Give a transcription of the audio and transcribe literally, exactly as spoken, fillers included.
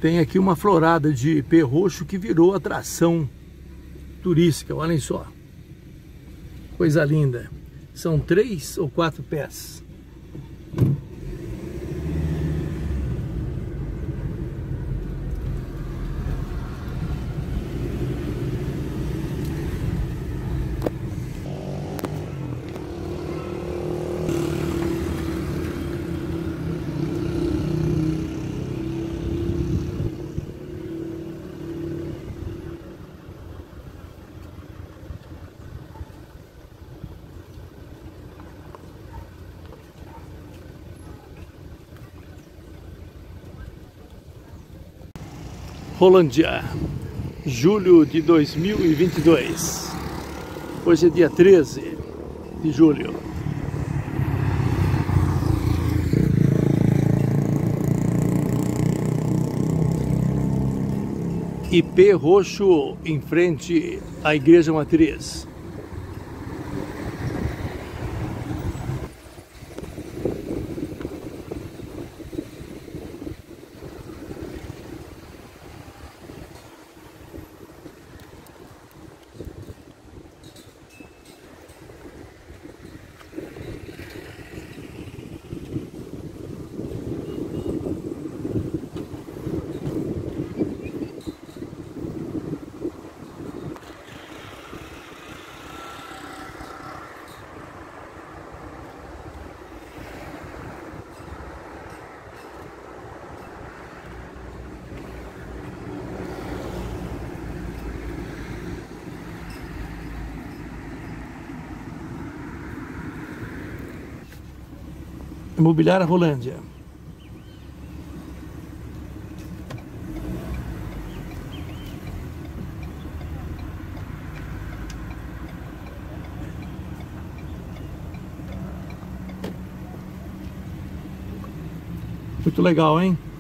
Tem aqui uma florada de ipê roxo que virou atração turística, olhem só. Coisa linda. São três ou quatro pés. Rolândia, julho de dois mil e vinte e dois. Hoje é dia treze de julho. Ipê roxo em frente à igreja matriz. Imobiliária Rolândia. Muito legal, hein?